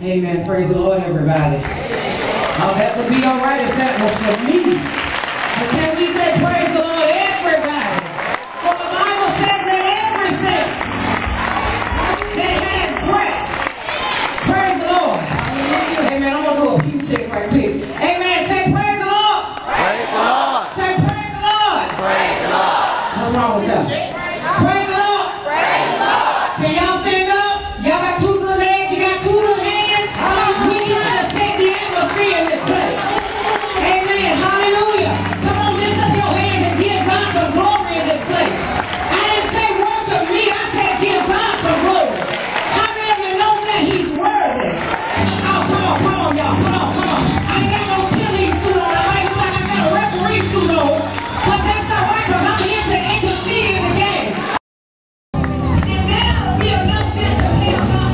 Amen. Praise the Lord, everybody. That would be all right if that was for me. But can we say praise the Lord, everybody? For the Bible says that everything that has breath. Praise the Lord. Amen. I'm going to do a pew check right quick. Amen. Say praise the Lord. Praise the Lord. Say praise the Lord. Praise the Lord. What's wrong with y'all? Praise the Lord. Praise the Lord. Can y'all stand up? Y'all got two good legs. You got two good hands. We trying to set the atmosphere in this place. Amen. Hallelujah. Come on, lift up your hands and give God some glory in this place. I didn't say worship me. I said give God some glory. How many of you know that He's worthy? Oh, come on, y'all. Come on. I ain't got no cheerleading suit on. I might look like I got a referee suit on. But that's all right, because I'm here to intercede in the game. And that'll be enough just to tell God.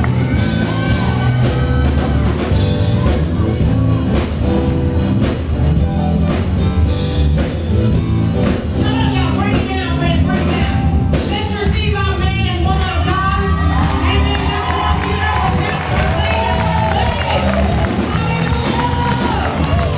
Come on, y'all, bring it down, bring it down. Let's receive our man and woman of God. Amen. Let's walk it out. Pastor Lady, First Lady. Hallelujah.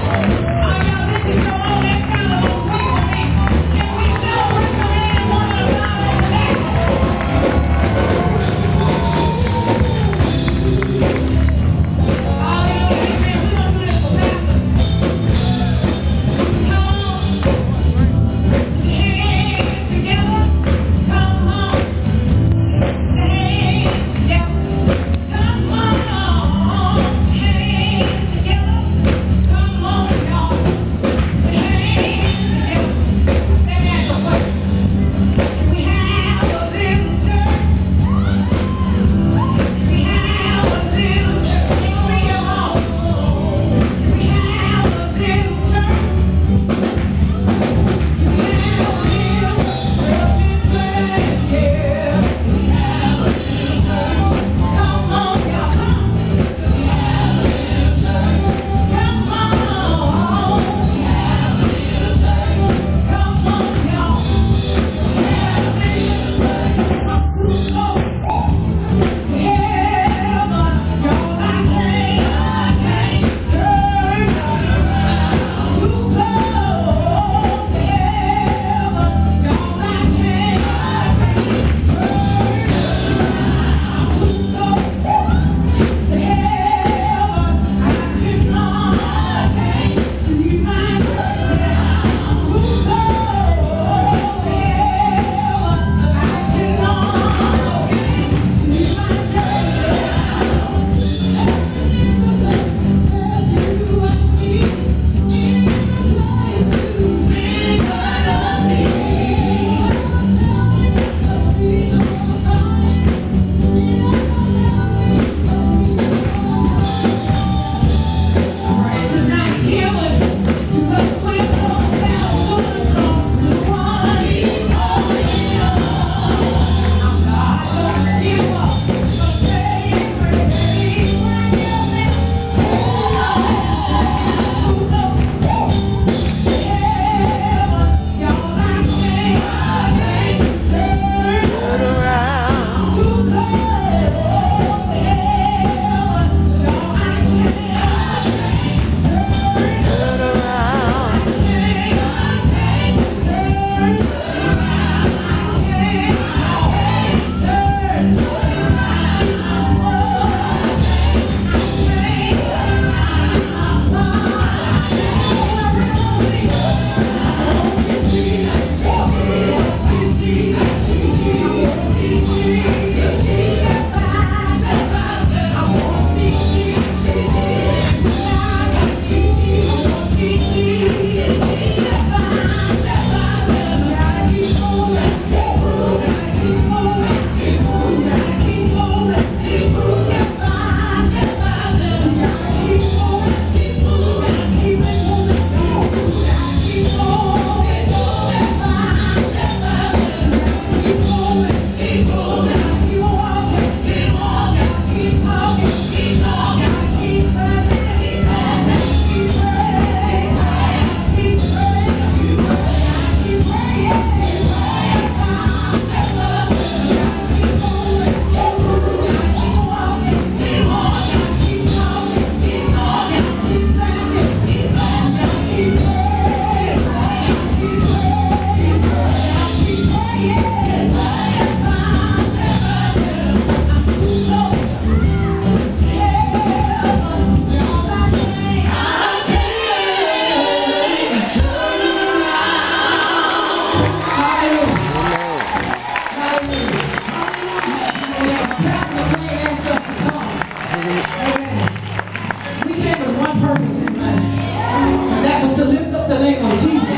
one purpose in mind. And that was to lift up the name of Jesus.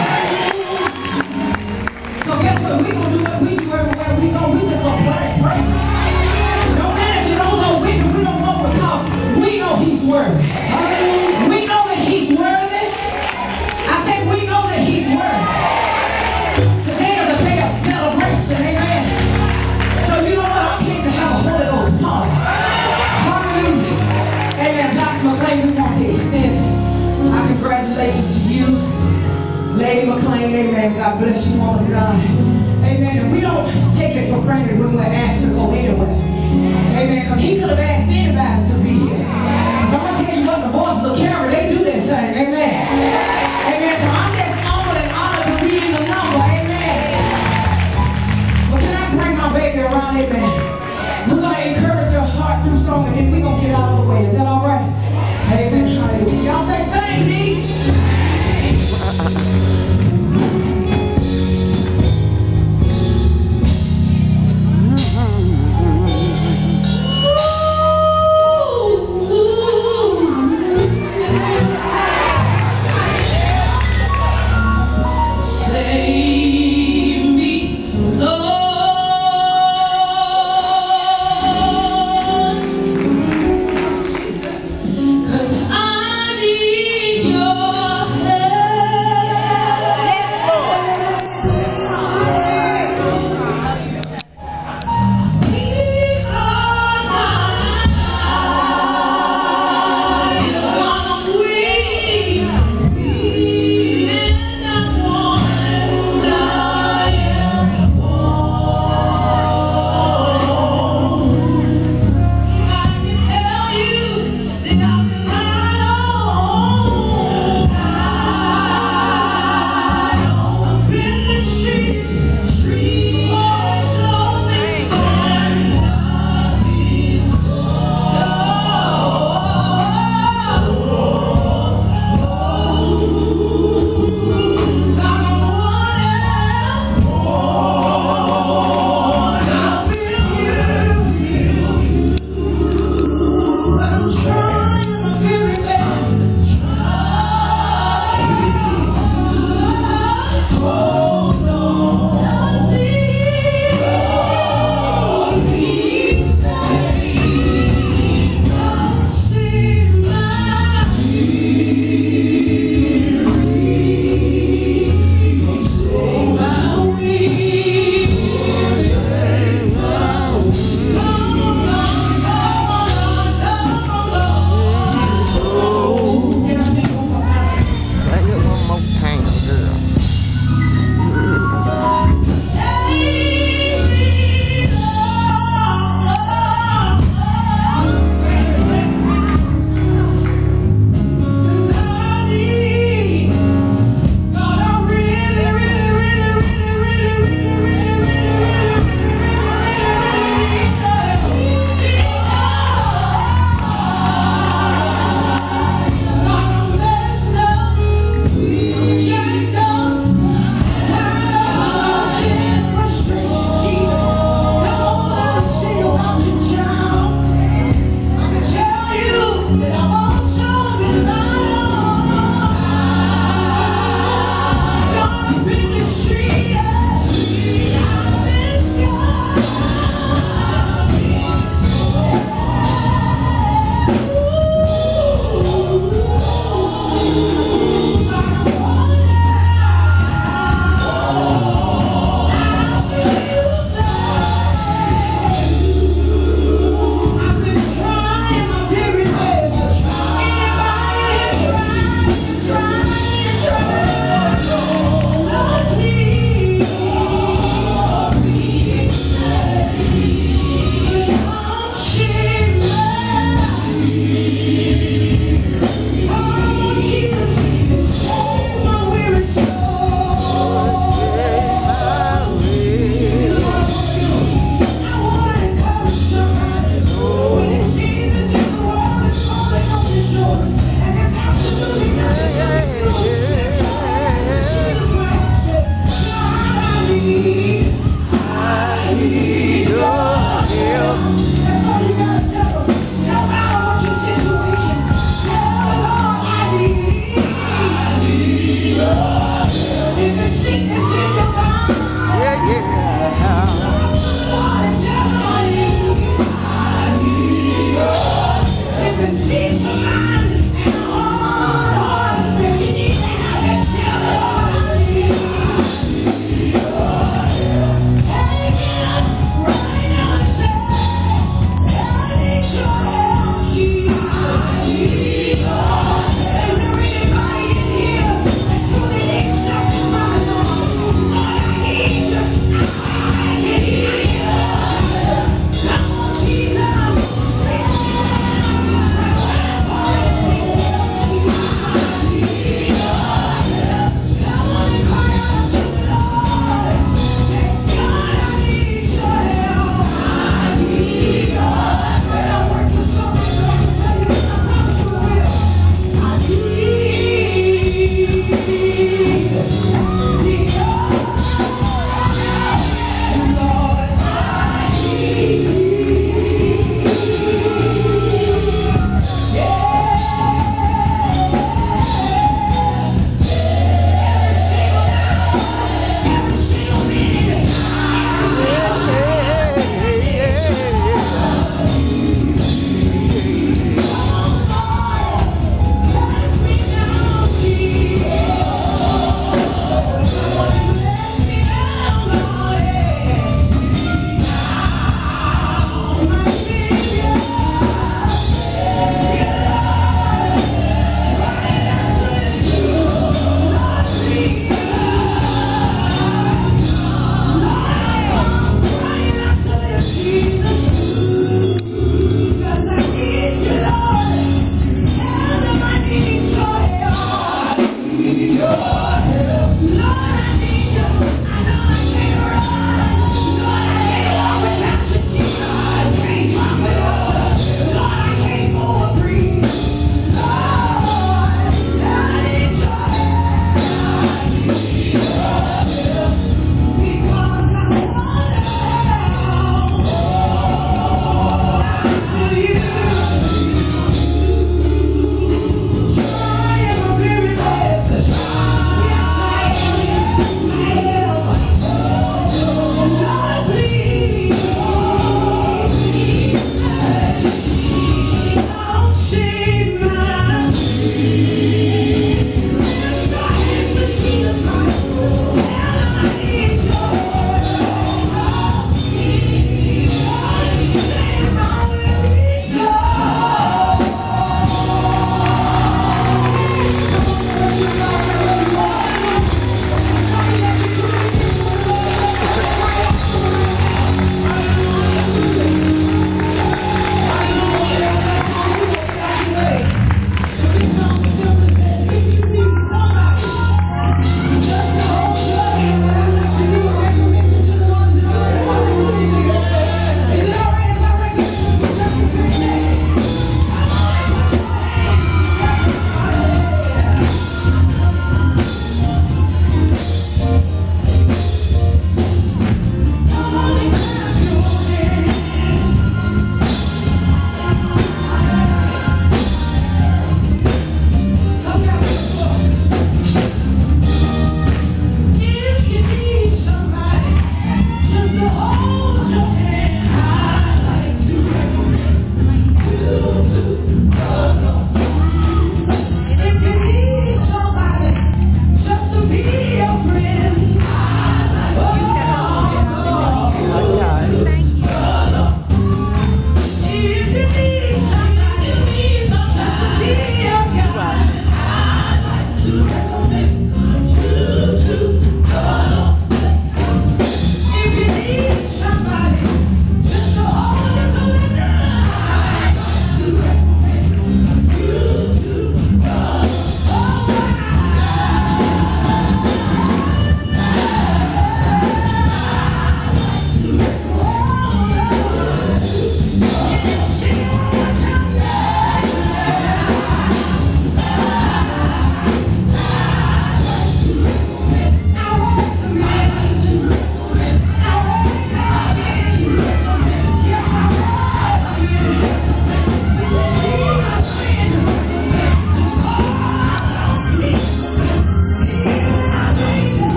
So guess what? We're going to do what we do everywhere we go. We just going to pray. No matter if you don't go with him, we don't go because we know he's worthy. We know that he's worthy. I said we know that he's worthy. Today is a day of celebration. Amen. So you know what? I came to have a Holy Ghost party. Hallelujah. Amen. Pastor McClain, we want to extend our congratulations to you. Lady McClain, amen. God bless you, woman of God. Amen. And we don't take it for granted when we're asked to go anywhere. Amen. Because he could have asked anybody to be here.